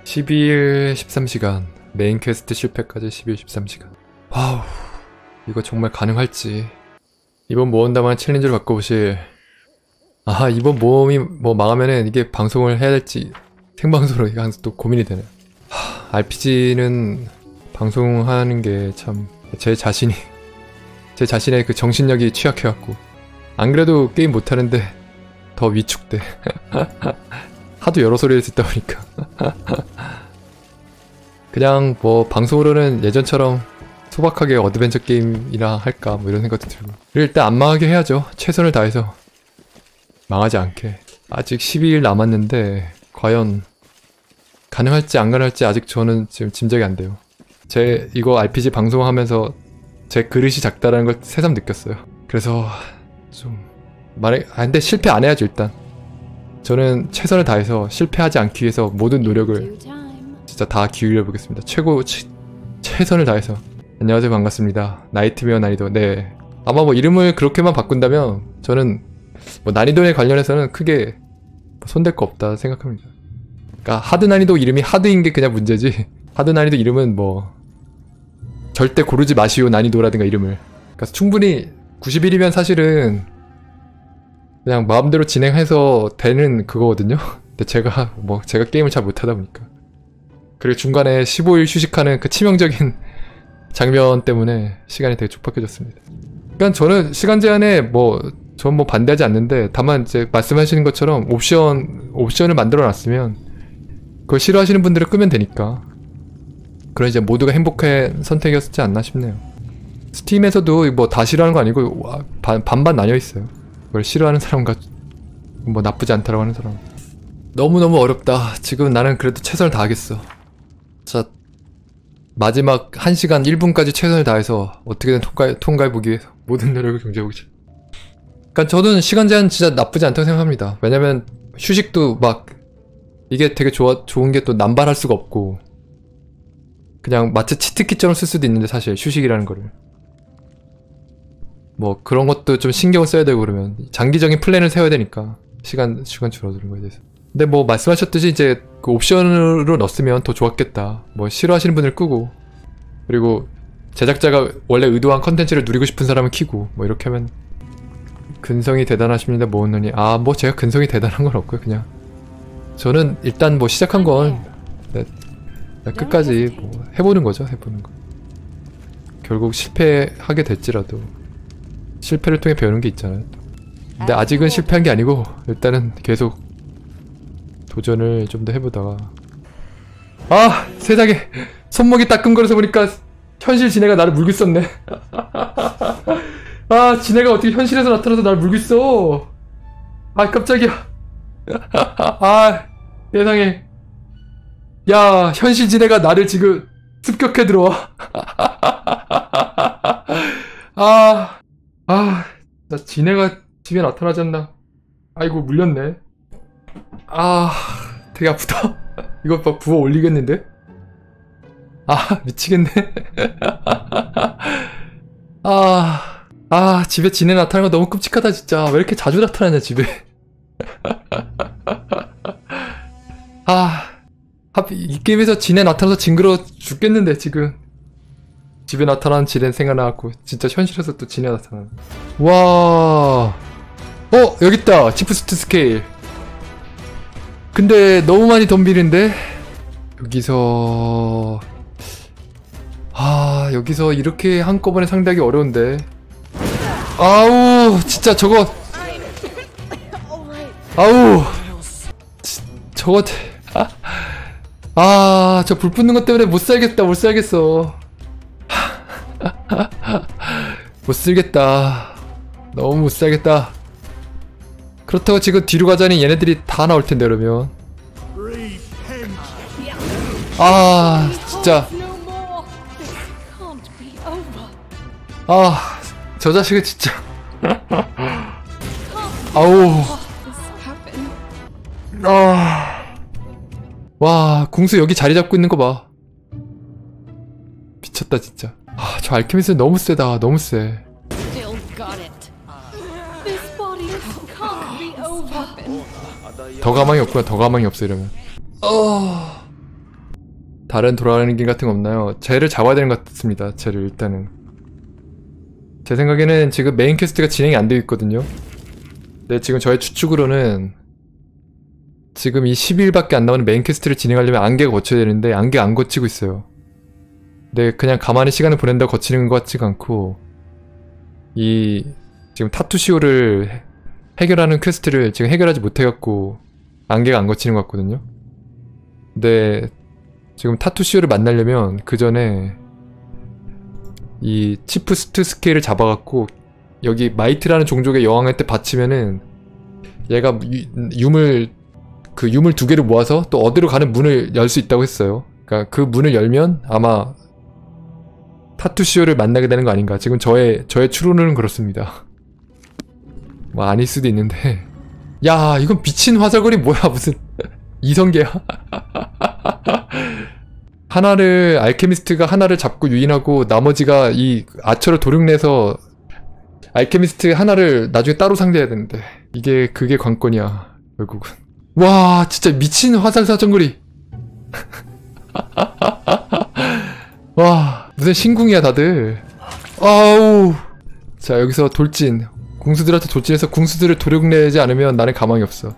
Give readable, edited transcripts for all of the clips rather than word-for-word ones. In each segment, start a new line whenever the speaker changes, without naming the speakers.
12일 13시간 메인 퀘스트 실패까지 12일 13시간. 와우, 이거 정말 가능할지. 이번 모험담한 챌린저를 바꿔보실. 아하, 이번 모험이 뭐 망하면은 이게 방송을 해야 될지 생방송으로 이거 항상 또 고민이 되네요. RPG는 방송하는 게 참 제 자신의 그 정신력이 취약해갖고 안 그래도 게임 못하는데 더 위축돼. 하도 여러 소리를 듣다 보니까. 그냥 뭐 방송으로는 예전처럼 소박하게 어드벤처 게임이나 할까 뭐 이런 생각도 들고. 일단 안 망하게 해야죠. 최선을 다해서 망하지 않게. 아직 12일 남았는데 과연 가능할지 안 가능할지 아직 저는 지금 짐작이 안 돼요. 제 이거 RPG 방송하면서 제 그릇이 작다라는 걸 새삼 느꼈어요. 그래서 좀 근데 실패 안 해야죠. 일단 저는 최선을 다해서 실패하지 않기 위해서 모든 노력을 진짜 다 기울여 보겠습니다. 최선을 다해서. 안녕하세요, 반갑습니다. 나이트메어 난이도. 네, 아마 뭐 이름을 그렇게만 바꾼다면 저는 뭐 난이도에 관련해서는 크게 손댈 거 없다 생각합니다. 그러니까 하드 난이도 이름이 하드인 게 그냥 문제지, 하드 난이도 이름은 뭐 절대 고르지 마시오 난이도라든가 이름을. 그러니까 충분히 90일이면 사실은 그냥 마음대로 진행해서 되는 그거거든요. 근데 제가 게임을 잘 못하다 보니까. 그리고 중간에 15일 휴식하는 그 치명적인 장면 때문에 시간이 되게 촉박해졌습니다. 그러니까 저는 시간 제한에 전 반대하지 않는데, 다만 이제 말씀하시는 것처럼 옵션을 만들어 놨으면 그걸 싫어하시는 분들을 끄면 되니까. 그런 이제 모두가 행복한 선택이었지 않나 싶네요. 스팀에서도 뭐 다 싫어하는 거 아니고 반반 나뉘어 있어요. 그걸 싫어하는 사람과 뭐 나쁘지 않다라고 하는 사람. 너무너무 어렵다. 지금 나는 그래도 최선을 다하겠어. 자, 마지막 1시간 1분까지 최선을 다해서 어떻게든 통과해보기 위해서 모든 노력을 경제해보겠죠. 그러니까 저는 시간 제한 진짜 나쁘지 않다고 생각합니다. 왜냐면 휴식도 이게 되게 좋은 게 또 남발할 수가 없고, 그냥 마치 치트키처럼 쓸 수도 있는데 사실 휴식이라는 거를 뭐 그런 것도 좀 신경을 써야 되고, 그러면 장기적인 플랜을 세워야 되니까 시간 줄어드는 거에 대해서. 근데 뭐 말씀하셨듯이 이제 그 옵션으로 넣었으면 더 좋았겠다. 뭐 싫어하시는 분을 끄고, 그리고 제작자가 원래 의도한 컨텐츠를 누리고 싶은 사람은 켜고, 뭐 이렇게 하면. 근성이 대단하십니다, 모은노니. 뭐 제가 근성이 대단한 건 없고요. 그냥 저는 일단 뭐 시작한 건 끝까지 뭐 해보는 거죠. 해보는 거. 결국 실패하게 될지라도 실패를 통해 배우는 게 있잖아요. 근데 아직은 실패한 게 아니고 일단은 계속 도전을 좀 더 해보다가. 세상에, 손목이 따끔거려서 보니까 현실 지네가 나를 물고 있었네. 지네가 어떻게 현실에서 나타나서 나를 물고 있어. 깜짝이야. 세상에. 야, 현실 지네가 나를 지금 습격해 들어와. 나 지네가 집에 나타나지 않나. 아이고, 물렸네. 되게 아프다. 이거 부어 올리겠는데? 미치겠네. 집에 지네 나타나는 거 너무 끔찍하다 진짜. 왜 이렇게 자주 나타나냐 집에. 이 게임에서 지네 나타나서 징그러워 죽겠는데 지금. 집에 나타나는 지네 생각나갖고 진짜 현실에서 또 지네 나타나는. 와, 여깄다. 치프스트 스케일. 근데 너무 많이 덤비는데? 여기서 이렇게 한꺼번에 상대하기 어려운데. 진짜 저거. 저거. 저 불 붙는 것 때문에 못 살겠다. 못 살겠어. 못 살겠다. 너무 못 살겠다. 그렇다고 지금 뒤로 가자니 얘네들이 다 나올 텐데, 그러면. 진짜. 저 자식은 진짜. 와, 궁수 여기 자리 잡고 있는 거 봐. 미쳤다 진짜. 저 알케미스 너무 세다. 너무 세. 더 가망이 없구나. 더 가망이 없어 이러면. 다른 돌아가는 길 같은 거 없나요? 쟤를 잡아야 되는 것 같습니다. 쟤를 일단은. 제 생각에는 지금 메인 퀘스트가 진행이 안 되고 있거든요. 네, 지금 저의 추측으로는 지금 이 12일밖에 안 나오는 메인 퀘스트를 진행하려면 안개가 거쳐야 되는데 안개 안 거치고 있어요. 네, 그냥 가만히 시간을 보낸다고 거치는 것 같지가 않고 이 지금 타투시오를 해결하는 퀘스트를 지금 해결하지 못해갖고 안개가 안 거치는 것 같거든요. 근데 지금 타투시오를 만나려면 그 전에 이 치프스트 스케일을 잡아갖고 여기 마이트라는 종족의 여왕한테 바치면은 얘가 유물 그 유물 2개를 모아서 또 어디로 가는 문을 열 수 있다고 했어요. 그러니까 그 문을 열면 아마 타투시오를 만나게 되는 거 아닌가. 지금 저의 추론은 그렇습니다. 뭐 아닐 수도 있는데. 야, 이건 미친 화살거리 뭐야, 무슨 이성계야? 하나를 알케미스트가 하나를 잡고 유인하고 나머지가 이 아처를 도륙내서 알케미스트 하나를 나중에 따로 상대해야 되는데 그게 관건이야 결국은. 와, 진짜 미친 화살 사정거리. 와, 무슨 신궁이야 다들. 아우. 자, 여기서 돌진. 궁수들한테 돌진해서 궁수들을 도륙내지 않으면 나는 가망이 없어.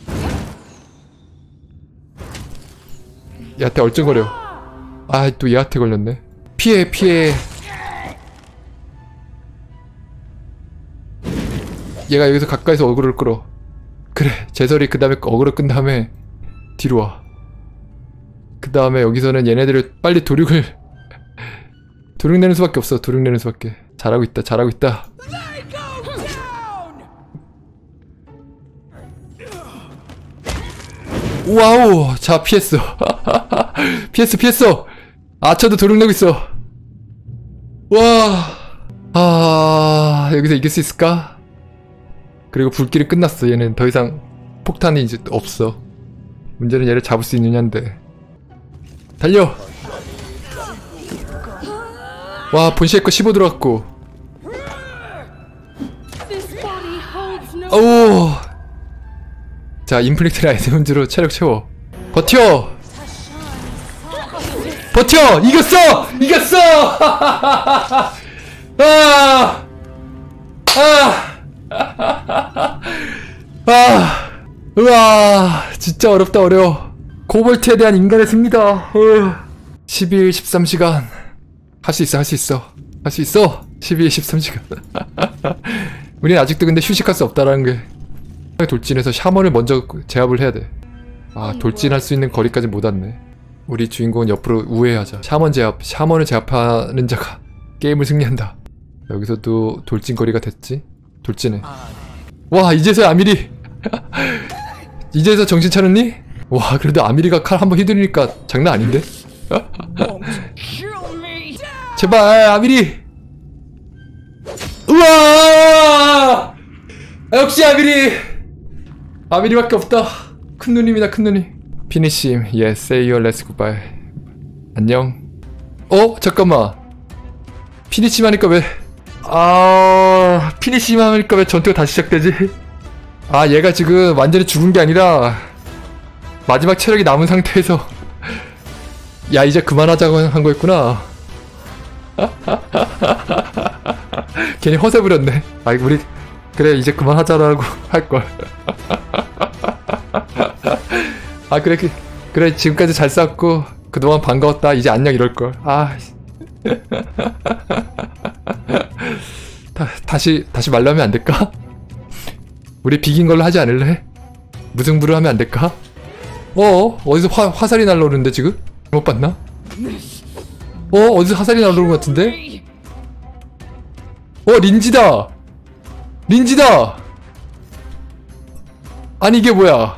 얘한테 얼쩡거려. 아, 또 얘한테 걸렸네. 피해. 얘가 여기서 가까이서 어그로를 끌어. 그래, 제설이 그 다음에 어그로 끈 다음에 뒤로 와. 그 다음에 여기서는 얘네들을 빨리 도륙내는 수밖에 없어. 도륙내는 수밖에. 잘하고 있다. 와우. 자, 피했어. 피했어. 아처도 도륙내고 있어. 와. 여기서 이길 수 있을까? 그리고 불길이 끝났어. 얘는 더 이상 폭탄이 이제 없어. 문제는 얘를 잡을 수 있느냐인데. 달려. 와, 본시에 거 15 들어갔고. 오. 자, 인플릭트 라이센즈로 체력 채워. 버텨. 이겼어. 우와, 진짜 어렵다. 어려워. 코볼트에 대한 인간의 승리다. 12일 13시간 할 수 있어. 12일 13시간. 우린 아직도 근데 휴식할 수 없다라는 게. 돌진해서 샤먼을 먼저 제압을 해야 돼. 아, 돌진할 수 있는 거리까지 못 왔네. 우리 주인공은 옆으로 우회하자. 샤먼을 제압하는 자가 게임을 승리한다. 여기서도 돌진 거리가 됐지? 돌진해. 와, 이제서야 아미리. 이제서 정신 차렸니? 와, 그래도 아미리가 칼 한번 휘두르니까 장난 아닌데? 제발, 아미리! 우와! 역시 아미리밖에 없다. 큰 누님이다, 큰 누님. 피니쉬임. Yes, say your last goodbye. 안녕. 잠깐만. 피니쉬임 하니까 왜 피니쉬임 하니까 왜 전투가 다시 시작되지? 아, 얘가 지금 완전히 죽은 게 아니라 마지막 체력이 남은 상태에서 야, 이제 그만하자고 한 거였구나. 괜히 허세 부렸네. 우리 그래, 이제 그만하자라고 할걸. 그래, 지금까지 잘 싸웠고 그동안 반가웠다. 이제 안녕 이럴걸. 다시 말로 하면 안 될까? 우리 비긴 걸로 하지 않을래? 무승부를 하면 안 될까? 어디서 화살이 날라오는데 지금? 잘못 봤나? 어디서 화살이 날라오는 것 같은데? 린지다! 아니, 이게 뭐야?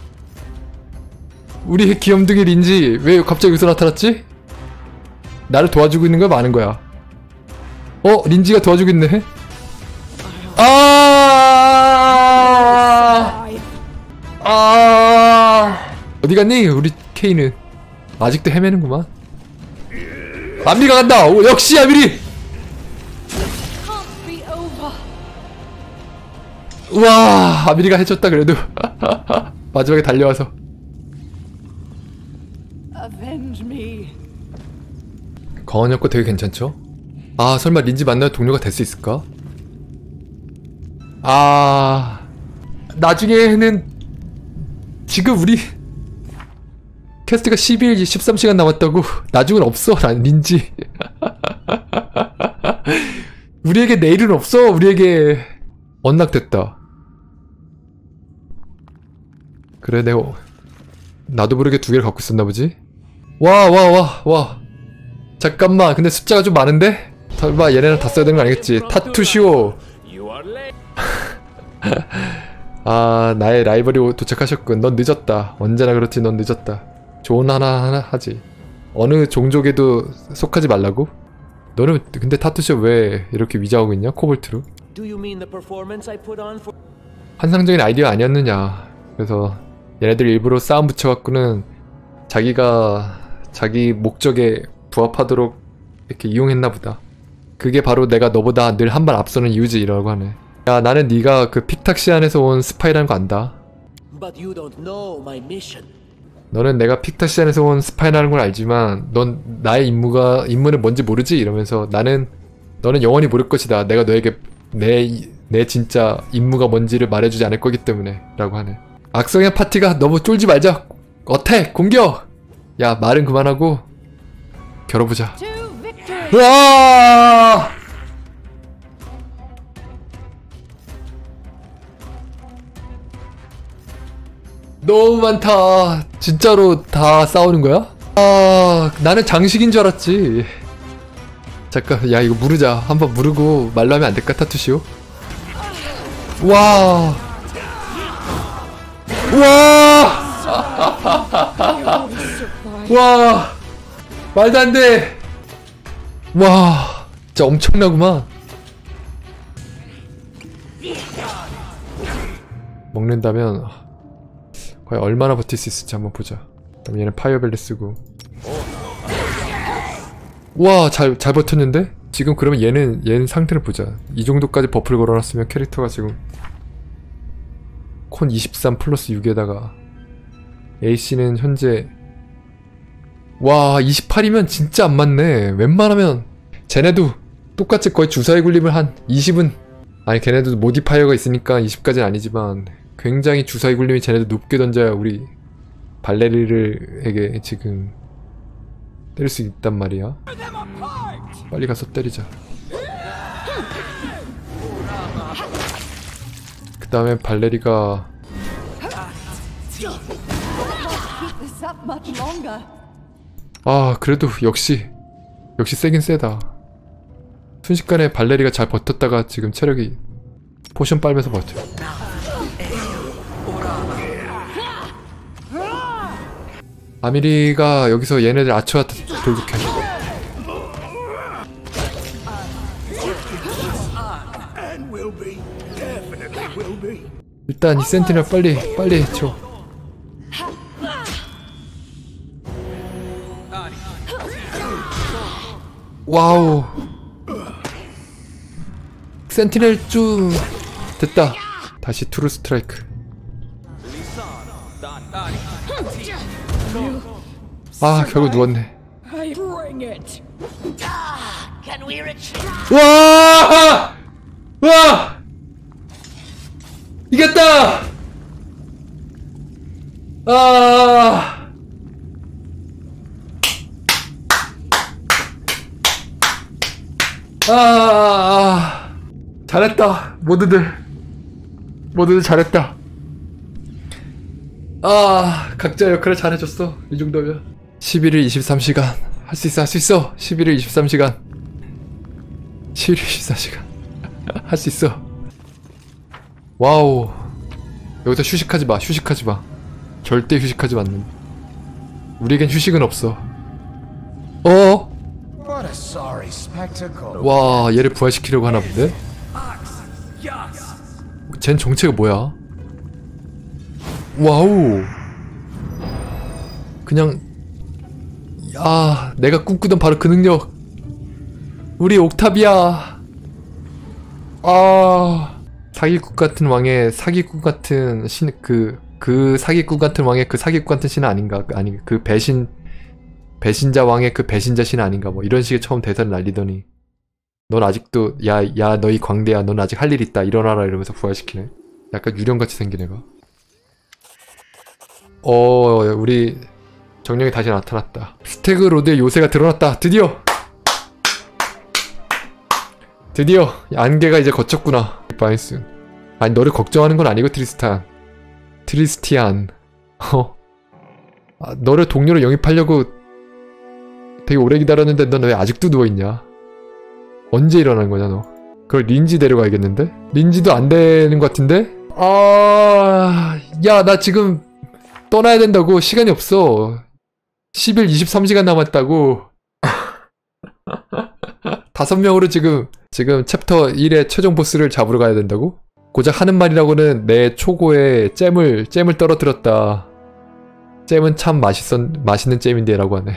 우리 귀염둥이 린지 왜 갑자기 여기서 나타났지? 나를 도와주고 있는 거야, 마는 거야? 린지가 도와주고 있네? 어디 갔니? 우리 케이는 아직도 헤매는구만. 아미리가 간다! 역시 아미리! 우와, 아미리가 해줬다 그래도. 마지막에 달려와서.
Avenge me.
광원혁거 되게 괜찮죠? 아 설마 린지 만나면 동료가 될 수 있을까? 아 나중에는 지금 우리 캐스트가 12일 13시간 남았다고 나중엔 없어 난 린지 우리에게 내일은 없어. 우리에게 언락됐다. 그래 내가 나도 모르게 두 개를 갖고 있었나 보지? 와 잠깐만 근데 숫자가 좀 많은데? 설마 얘네랑 다 써야 되는 거 아니겠지? 타투시오 아 나의 라이벌이 도착하셨군. 넌 늦었다. 언제나 그렇지 넌 늦었다. 조언 하나 하지. 어느 종족에도 속하지 말라고? 너는 근데 타투시오 왜 이렇게 위장하고 있냐? 코볼트로? 환상적인 아이디어 아니었느냐. 그래서 얘네들 일부러 싸움 붙여갖고는 자기가 자기 목적에 부합하도록 이렇게 이용했나보다. 그게 바로 내가 너보다 늘 한 발 앞서는 이유지 라고 하네. 야 나는 네가 그 픽탁시안에서 온 스파이라는 거 안다. 너는 내가 픽탁시안에서 온 스파이라는 걸 알지만 넌 나의 임무는 뭔지 모르지? 이러면서 너는 영원히 모를 것이다. 내가 너에게 내 진짜 임무가 뭔지를 말해주지 않을 거기 때문에 라고 하네. 악성의 파티가 너무 쫄지 말자. 어택! 공격! 야 말은 그만하고 겨뤄보자. 으아! 너무 많다. 진짜로 다 싸우는 거야? 아 나는 장식인 줄 알았지. 잠깐 야 이거 무르자. 한번 무르고 말로 하면 안 될까 타투시오? 와 와 말도 안 돼. 와 진짜 엄청나구만. 먹는다면 과연 얼마나 버틸 수 있을지 한번 보자. 그럼 얘는 파이어벨리 쓰고. 와 잘 버텼는데? 지금 그러면 얘는 상태를 보자. 이 정도까지 버프를 걸어놨으면 캐릭터가 지금 콘 23 플러스 6에다가 A씨는 현재 와 28이면 진짜 안 맞네. 웬만하면 쟤네도 똑같이 거의 주사위 굴림을 한 20은 아니 걔네도 모디파이어가 있으니까 20까지는 아니지만 굉장히 주사위 굴림이 쟤네도 높게 던져야 우리 발레리르에게 지금 때릴 수 있단 말이야. 빨리 가서 때리자. 그 다음에 발레리가 아 그래도 역시 세긴 세다. 순식간에 발레리가 잘 버텼다가 지금 체력이 포션 빨면서 버텨. 아미리가 여기서 얘네들 아처한테 돌격해. 일단 이 센티넬 빨리 쳐. 와우 센티넬 쭉 됐다. 다시 투루 스트라이크. 아 결국 누웠네. 와! 와! 이겼다! 잘했다. 모두들 잘했다. 각자 역할을 잘해줬어. 이 정도면 11일 23시간 할 수 있어. 11일 23시간 11일 24시간 할 수 있어. 와우 여기서 휴식하지 마. 절대 휴식하지 않는. 우리에겐 휴식은 없어. 와 얘를 부활시키려고 하나 본데? 쟨 정체가 뭐야? 와우 그냥 내가 꿈꾸던 바로 그 능력. 우리 옥타비아. 사기꾼 같은 왕의 사기꾼 같은 신 그 사기꾼 같은 왕의 그 사기꾼 같은 신은 아닌가? 아니 그 배신 배신자 왕의 그 배신자 신 아닌가 뭐 이런 식의 처음 대사를 날리더니 넌 아직도 야 너희 광대야 넌 아직 할 일 있다 일어나라 이러면서 부활시키네. 약간 유령같이 생긴 애가. 우리 정령이 다시 나타났다. 스태그 로드의 요새가 드러났다. 드디어 안개가 이제 걷혔구나. 바이스. 아니 너를 걱정하는 건 아니고 트리스티안 너를 동료로 영입하려고 되게 오래 기다렸는데 넌 왜 아직도 누워있냐? 언제 일어나는 거냐 너? 그걸 린지 데려가야겠는데? 린지도 안 되는 것 같은데? 야 나 지금 떠나야 된다고. 시간이 없어. 10일 23시간 남았다고. 5명으로 지금 챕터 1의 최종 보스를 잡으러 가야 된다고? 고작 하는 말이라고는 내 초고에 잼을 떨어뜨렸다. 잼은 참 맛있는 잼인데 라고 하네.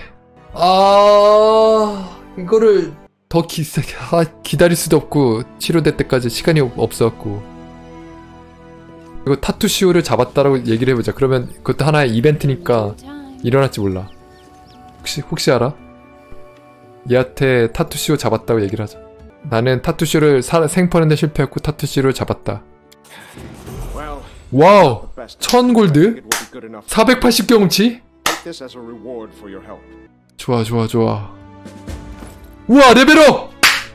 이거를 더 기다릴 수도 없고 치료될 때까지 시간이 없어갖고. 그리고 타투시오를 잡았다라고 얘기를 해보자. 그러면 그것도 하나의 이벤트니까 일어날지 몰라. 혹시 알아? 얘한테 타투시오 잡았다고 얘기를 하자. 나는 타투시오를 생포하는데 실패했고 타투시오를 잡았다. 와우! 1000골드? 480 경험치? 좋아. 우와 레벨업!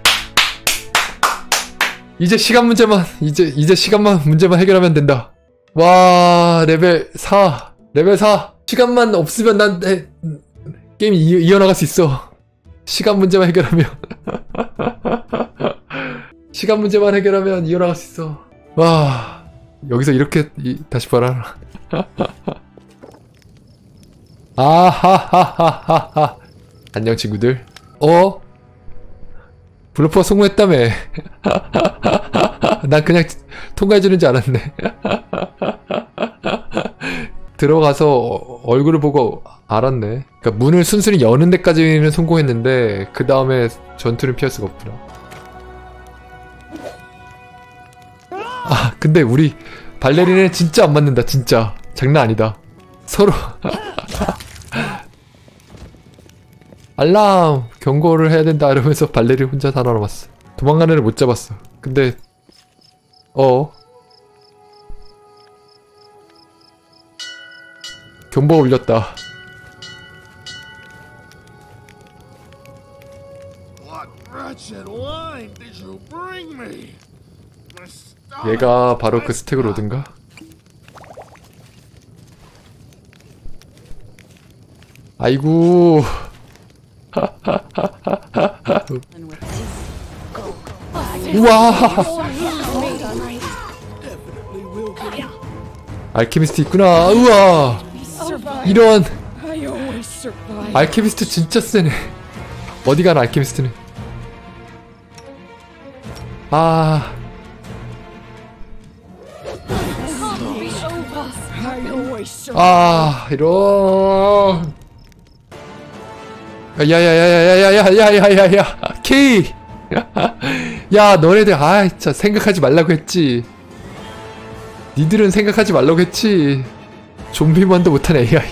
이제 시간 문제만 해결하면 된다. 와 레벨 4. 시간만 없으면 난 게임 이어나갈 수 있어. 시간 문제만 해결하면 이어나갈 수 있어. 와 여기서 이렇게 다시 봐라. 아하하하하하. 안녕 친구들. 블러프가 성공했다며. 난 그냥 통과해주는 줄 알았네. 들어가서 얼굴을 보고 알았네. 그러니까 문을 순순히 여는 데까지는 성공했는데 그 다음에 전투는 피할 수가 없구나. 근데 우리 발레리는 진짜 안 맞는다. 진짜 장난 아니다. 서로 알람! 경고를 해야 된다 이러면서 발레리 혼자 살아남았어. 도망가는 애를 못 잡았어. 근데 경보가 울렸다. 얘가 바로 그 스태그 로드인가? 아이고. 우와. 알케미스트 있구나. 우와. 이런. 알케미스트 진짜 세네. 어디 가나 알케미스트는. 이런. 야야야야야야야야야야 케이. 야 너네들 진짜 생각하지 말라고 했지. 니들은 생각하지 말라고 했지. 좀비만도 못한 AI.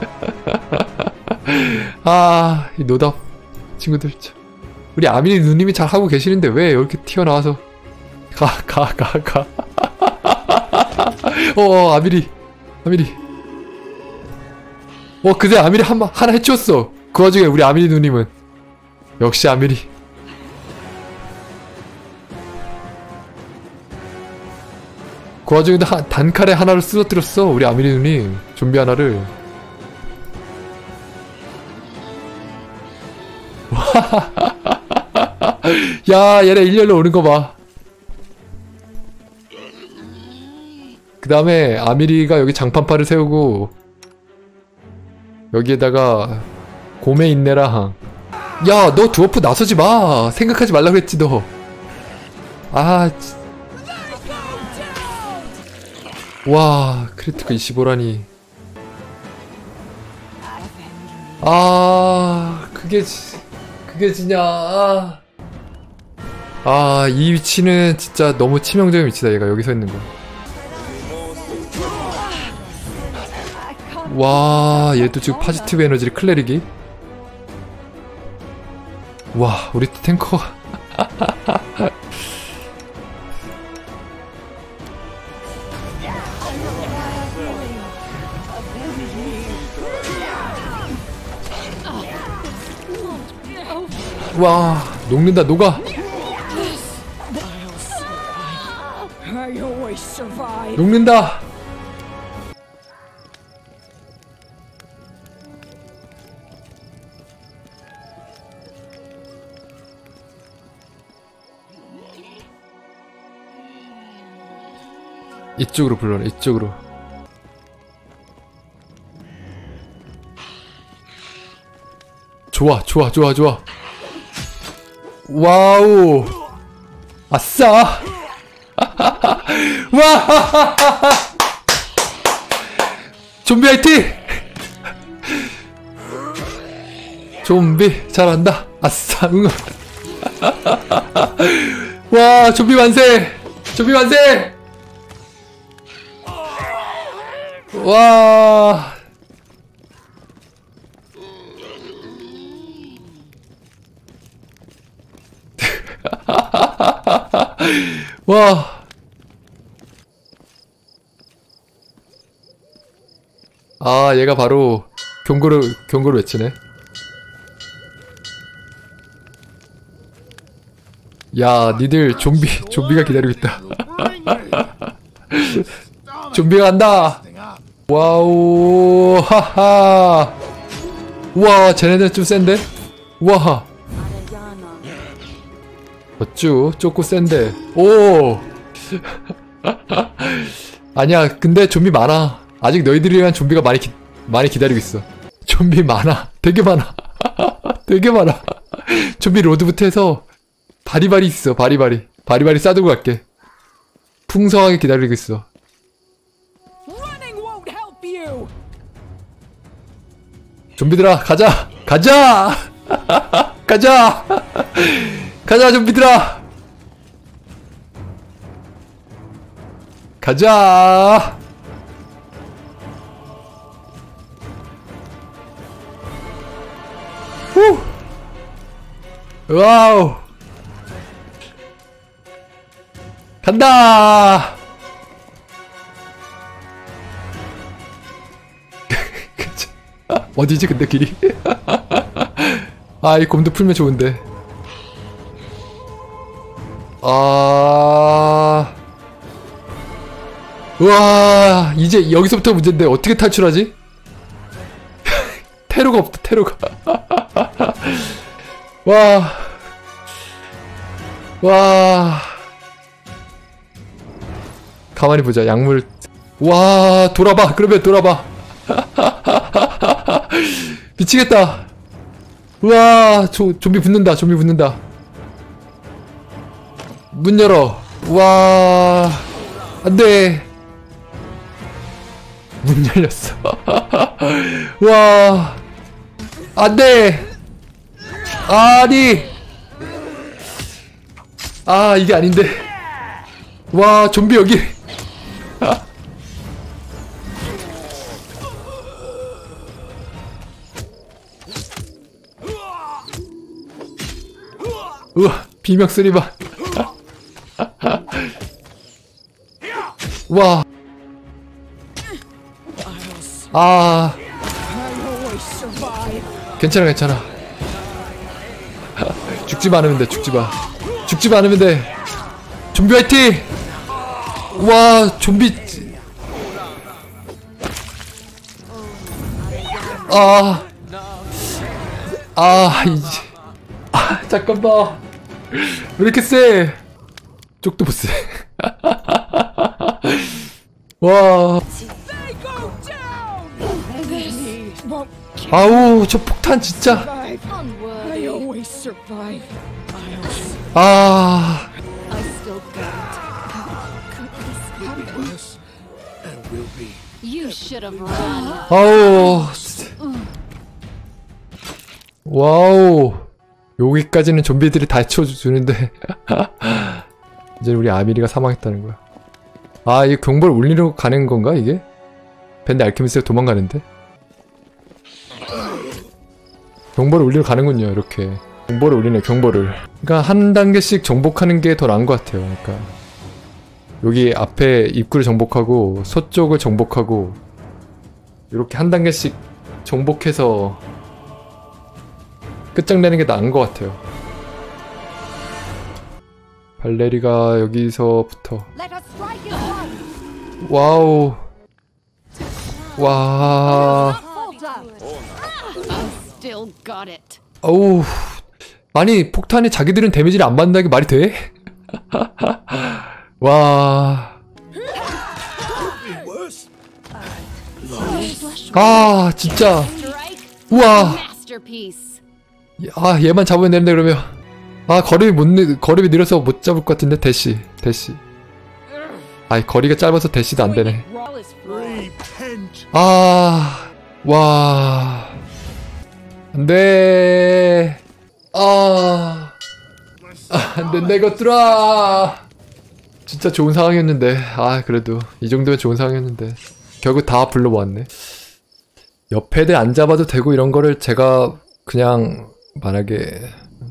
이 노답 친구들. 우리 아미리 누님이 잘 하고 계시는데 왜 이렇게 튀어나와서 가. 아미리. 그새 아미리 하나 해치웠어. 그 와중에 우리 아미리 누님은 역시 아미리. 그 와중에도 단칼에 하나를 쓰러뜨렸어. 우리 아미리 누님 좀비 하나를. 야 얘네 일렬로 오는 거 봐. 그 다음에 아미리가 여기 장판파를 세우고 여기에다가 곰에 있네라. 야 너 드워프 나서지 마. 생각하지 말라고 했지 너. 와 크리티컬 25라니. 그게 지냐. 이 위치는 진짜 너무 치명적인 위치다. 얘가 여기 서 있는 거. 와 얘도 지금 파지티브 에너지를 클레릭이. 와, 우리 탱커가. 와, 녹는다, 녹아. 녹는다. 이쪽으로 불러라, 이쪽으로. 좋아, 좋아, 좋아, 좋아. 와우. 아싸. 와. 좀비 화이팅. 좀비 잘한다. 아싸, 응원. 와, 좀비 만세. 좀비 만세. 와. 와. 아, 얘가 바로 경고를 외치네. 야, 니들 좀비가 기다리고 있다. 좀비가 간다. 와우, 하하. 우와, 쟤네들 좀 센데? 우와. 어쭈, 쪼꼬 센데. 오. 아니야, 근데 좀비 많아. 아직 너희들이란 좀비가 많이 기다리고 있어. 좀비 많아. 되게 많아. 되게 많아. 좀비 로드부터 해서 바리바리 있어. 바리바리 싸들고 갈게. 풍성하게 기다리고 있어. 좀비들아, 가자! 가자! 가자! 가자, 좀비들아! 가자! 후! 와우! 간다! 어디지 근데 길이? 아, 이 곰도 풀면 좋은데. 아, 우와, 이제 여기서부터 문제인데 어떻게 탈출하지? 테러가 없다, 테러가. 와, 와. 가만히 보자. 약물. 와, 돌아봐. 그러면 돌아봐. 미치겠다. 우와, 좀비 붙는다. 좀비 붙는다. 문 열어. 우와, 안돼. 문 열렸어. 우와, 안돼. 아니. 아, 이게 아닌데. 와, 좀비 여기. 우와, 비명 소리 봐. 와. 아. 괜찮아, 괜찮아. 죽지 않으면 돼, 죽지 마. 죽지 않으면 돼. 좀비 화이팅! 와, 좀비. 아. 아, 이제. 아, 잠깐만. 왜 이렇게 세? 쪽도 못 세. 와. 아우, 저 폭탄 진짜. 아. 아우. 와우. 여기까지는 좀비들이 다 치워주는데. 이제 우리 아미리가 사망했다는 거야. 아, 이게 경보를 울리러 가는 건가, 이게? 밴드 알케미스가 도망가는데? 경보를 울리러 가는군요, 이렇게. 경보를 울리네, 경보를. 그러니까 한 단계씩 정복하는 게 더 나은 것 같아요. 그러니까 여기 앞에 입구를 정복하고 서쪽을 정복하고 이렇게 한 단계씩 정복해서 끝장내는 게 나은 것 같아요. 발레리가 여기서부터. 와우. 와. 어우. 아니 폭탄이 자기들은 데미지를 안 받는다는 게 말이 돼? 와. 아 진짜. 우와. 아 얘만 잡으면 되는데 그러면. 아 거리비 느려서 못 잡을 것 같은데. 대시. 아이 거리가 짧아서 대시도 안 되네. 아. 와. 안돼. 안된다 이것들아. 진짜 좋은 상황이었는데. 아 그래도 이 정도면 좋은 상황이었는데 결국 다 불러모았네. 옆에 대 안 잡아도 되고 이런 거를 제가 그냥 만약에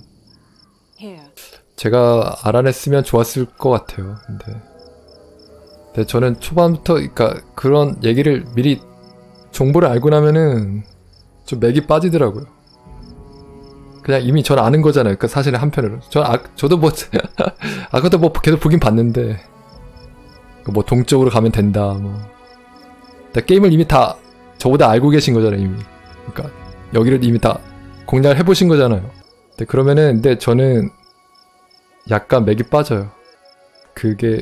제가 알아냈으면 좋았을 것 같아요. 근데 저는 초반부터 그러니까 그런 얘기를 미리 정보를 알고 나면은 좀 맥이 빠지더라고요. 그냥 이미 전 아는 거잖아요. 그러니까 사실은 한편으로 저도 뭐 아까도 뭐 계속 보긴 봤는데 뭐 동쪽으로 가면 된다 뭐. 게임을 이미 다 저보다 알고 계신 거잖아요 이미. 그러니까 여기를 이미 다 공략을 해보신 거잖아요. 근데 저는 약간 맥이 빠져요. 그게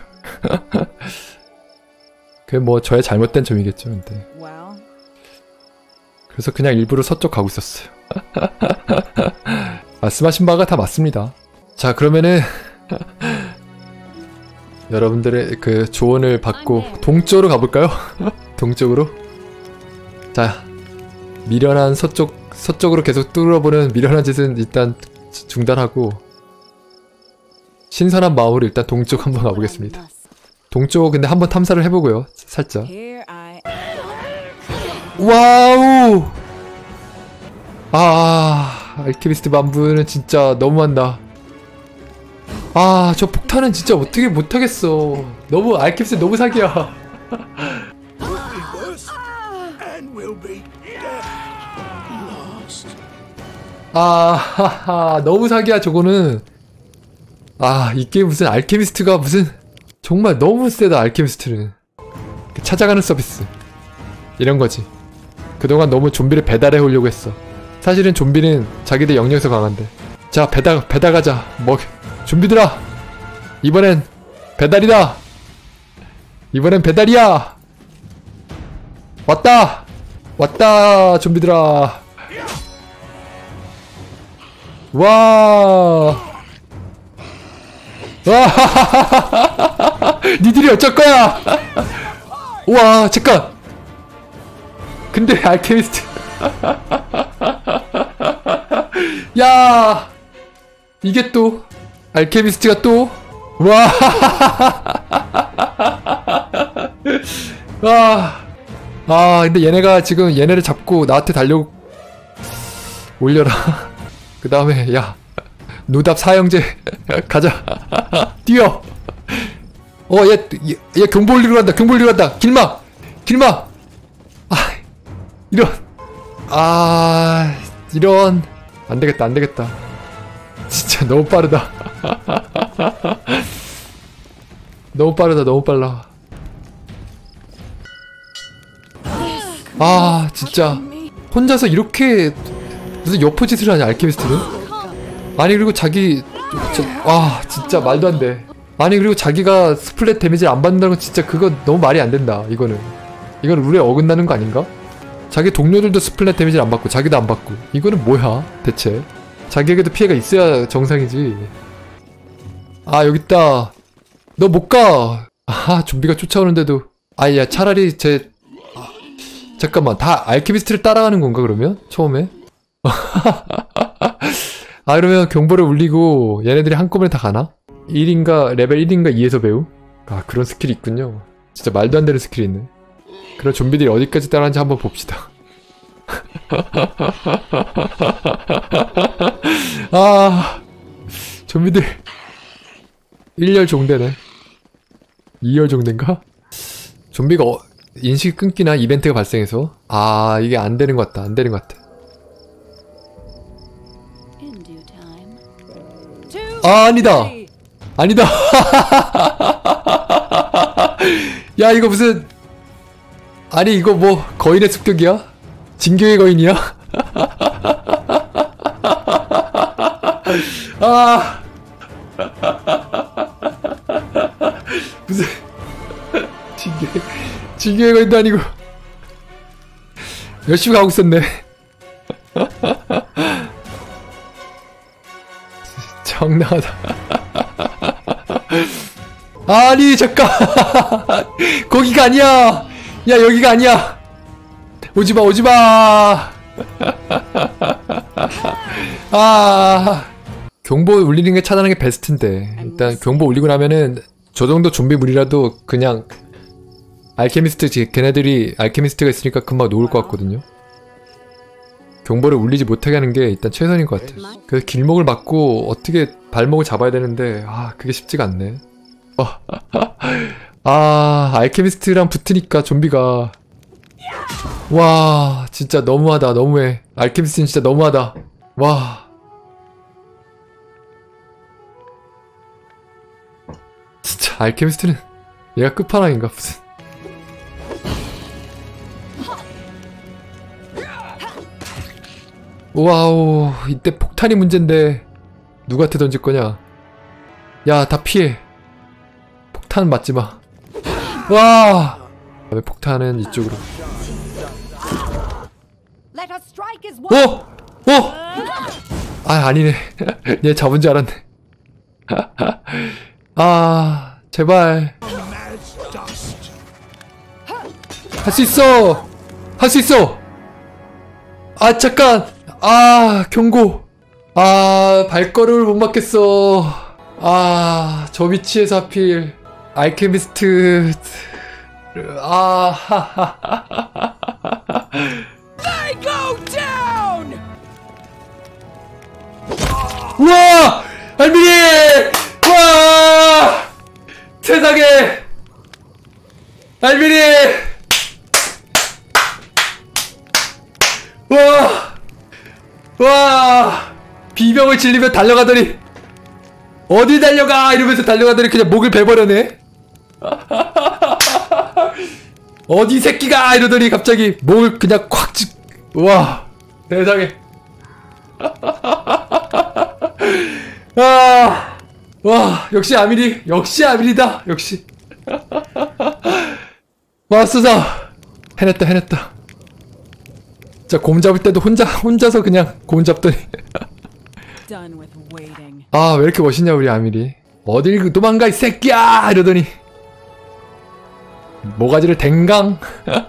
그게 뭐 저의 잘못된 점이겠죠. 근데 그래서 그냥 일부러 서쪽 가고 있었어요. 말씀하신 바가 다 맞습니다. 자 그러면은 여러분들의 그 조언을 받고 동쪽으로 가볼까요? 동쪽으로. 자 미련한 서쪽으로 계속 뚫어보는 미련한 짓은 일단 중단하고 신선한 마음으로 일단 동쪽 한번 가보겠습니다. 동쪽 근데 한번 탐사를 해보고요. 살짝. 와우. 알케미스트 만부는 진짜 너무한다. 저 폭탄은 진짜 어떻게 못하겠어. 너무 알케미스트 너무 사기야. 너무 사기야 저거는. 이 게임 무슨 알케미스트가 무슨 정말 너무 세다. 알케미스트는 찾아가는 서비스 이런 거지. 그동안 너무 좀비를 배달해 오려고 했어. 사실은 좀비는 자기들 영역에서 강한데. 자 배달 가자. 뭐 좀비들아 이번엔 배달이다. 이번엔 배달이야. 왔다 좀비들아. 와. 니들이 어쩔 거야. 우와 잠깐. 근데 알케미스트 야 이게 또 알케미스트가 또 근데 얘네가 지금 얘네를 잡고 나한테 올려라. 그 다음에 야 노답 사형제 가자. 뛰어. 얘 경보 올리러 간다. 길막 이런 안되겠다. 진짜 너무 빠르다. 너무 빨라. 진짜 혼자서 이렇게 무슨 여포짓을 하냐 알케미스트는. 아니 그리고 진짜 말도 안 돼. 아니 그리고 자기가 스플랫 데미지를 안 받는다는 건 진짜 그거 너무 말이 안 된다. 이건 룰에 어긋나는 거 아닌가? 자기 동료들도 스플랫 데미지를 안 받고 자기도 안 받고 이거는 뭐야 대체. 자기에게도 피해가 있어야 정상이지. 여기 있다. 너 못 가. 좀비가 쫓아오는데도. 야 차라리 잠깐만 다 알케미스트를 따라가는 건가 그러면? 처음에? 그러면 경보를 울리고 얘네들이 한꺼번에 다 가나? 1인가 레벨 1인가 2에서 배움? 그런 스킬이 있군요. 진짜 말도 안 되는 스킬이 있네. 그럼 좀비들이 어디까지 따라하는지 한번 봅시다. 아, 좀비들 1열 종대네. 2열 종대인가? 좀비가 인식이 끊기나? 이벤트가 발생해서? 아, 이게 안 되는 것 같다. 안 되는 것 같아. 아, 아니다. 아니다. 야, 이거 무슨, 아니 이거 뭐 거인의 습격이야? 진교의 거인이야? 아, 무슨 진교의 거인도 아니고 열심히 가고 있었네. 정당하다. 아니 잠깐. 거기가 아니야. 야, 여기가 아니야. 오지마, 오지마. 아, 경보 울리는 게 차단하는 게 베스트인데, 일단 경보 울리고 나면은 저 정도 좀비 무리라도 그냥 알케미스트, 걔네들이 알케미스트가 있으니까 금방 놓을 것 같거든요. 경보를 울리지 못하게 하는 게 일단 최선인 것 같아. 그래서 길목을 막고 어떻게 발목을 잡아야 되는데, 아, 그게 쉽지가 않네. 아, 알케미스트랑 붙으니까 좀비가, 와, 진짜 너무하다. 너무해. 알케미스트는 진짜 너무하다. 와, 진짜 알케미스트는 얘가 끝판왕인가 무슨. 와우, 이때 폭탄이 문제인데 누구한테 던질 거냐. 야, 다 피해. 폭탄 맞지마. 와! 그다음에 폭탄은 이쪽으로. 오! 오! 아, 아니네. 얘 잡은 줄 알았네. 아, 제발. 할 수 있어! 할 수 있어! 아, 잠깐! 아, 경고! 아, 발걸음을 못 막겠어. 아, 저 위치에서 하필 알케미스트. 아, 우와! 알미니! 와! 세상에! 알미니! 와! 와! 비명을 질리며 달려가더니 어디 달려가! 이러면서 달려가더니 그냥 목을 베버려네. 어디 새끼가! 이러더니 갑자기 목을 그냥 콱 찍. 와, 세상에. 아, 와, 역시 아미리, 역시 아미리다, 역시. 마스사, 해냈다, 해냈다. 진짜 곰 잡을 때도 혼자서 그냥 곰 잡더니. 아, 왜 이렇게 멋있냐 우리 아미리. 어딜 도망가 이 새끼야! 이러더니 모가지를 댕강.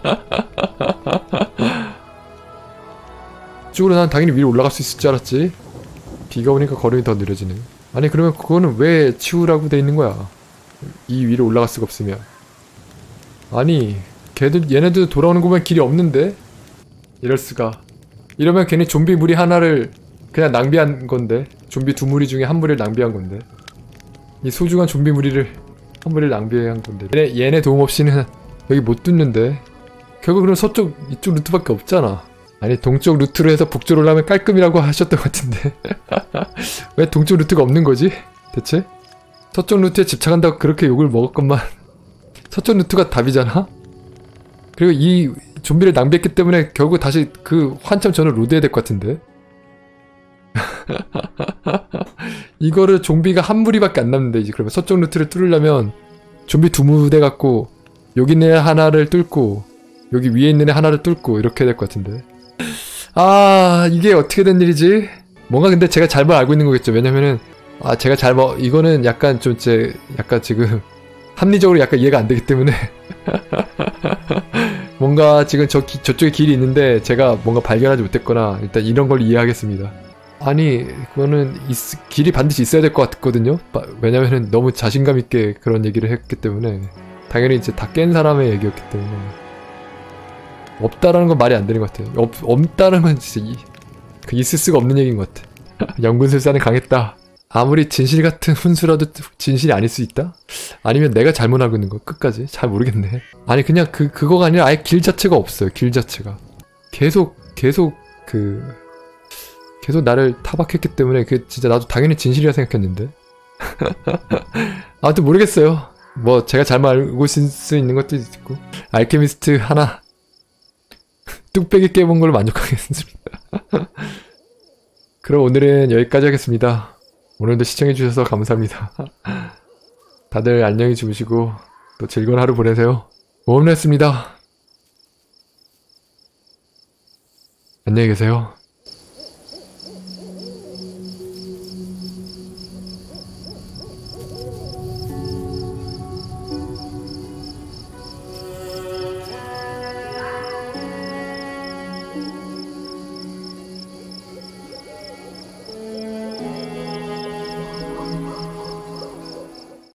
이쪽으로 난 당연히 위로 올라갈 수 있을 줄 알았지. 비가 오니까 걸음이 더 느려지네. 아니 그러면 그거는 왜 치우라고 돼 있는 거야? 이 위로 올라갈 수가 없으면. 아니 얘네들 돌아오는 거 보면 길이 없는데? 이럴 수가. 이러면 괜히 좀비 무리 하나를 그냥 낭비한 건데. 좀비 두 무리 중에 한 무리를 낭비한 건데. 이 소중한 좀비 무리를 한 무리를 낭비한 건데. 얘네 도움 없이는 여기 못 뚫는데. 결국 그럼 서쪽 이쪽 루트밖에 없잖아. 아니 동쪽 루트로 해서 북쪽으로 올라가면 깔끔이라고 하셨던 것 같은데. 왜 동쪽 루트가 없는 거지? 대체? 서쪽 루트에 집착한다고 그렇게 욕을 먹었건만 서쪽 루트가 답이잖아? 그리고 이 좀비를 낭비했기 때문에 결국 다시 그 한참 전으로 로드해야 될 것 같은데. 이거를 좀비가 한 무리밖에 안 남는데 이제 그러면 서쪽 루트를 뚫으려면 좀비 두 무대 갖고 여기 있는 애 하나를 뚫고 여기 위에 있는 애 하나를 뚫고 이렇게 해야 될 것 같은데. 아, 이게 어떻게 된 일이지? 뭔가 근데 제가 잘못 알고 있는 거겠죠. 왜냐면은 아, 제가 이거는 약간 좀 약간 지금 합리적으로 약간 이해가 안 되기 때문에 뭔가 지금 저쪽에 길이 있는데 제가 뭔가 발견하지 못했거나 일단 이런 걸 이해하겠습니다. 아니 그거는 길이 반드시 있어야 될 것 같거든요. 왜냐면은 너무 자신감 있게 그런 얘기를 했기 때문에. 당연히 이제 다 깬 사람의 얘기였기 때문에. 없다라는 건 말이 안 되는 것 같아. 없다는 건 진짜 있을 수가 없는 얘기인 것 같아. 연금술사는 강했다. 아무리 진실 같은 훈수라도 진실이 아닐 수 있다? 아니면 내가 잘못 알고 있는 거 끝까지? 잘 모르겠네. 아니 그냥 그거가 아니라 아예 길 자체가 없어요. 길 자체가. 계속 나를 타박했기 때문에 진짜 나도 당연히 진실이라 생각했는데. 아무튼 모르겠어요. 뭐 제가 잘못 알고 있을 수 있는 것도 있고. 알케미스트 하나 뚝배기 깨본 걸로 만족하겠습니다. 그럼 오늘은 여기까지 하겠습니다. 오늘도 시청해주셔서 감사합니다. 다들 안녕히 주무시고 또 즐거운 하루 보내세요. 모험냈습니다. 안녕히 계세요.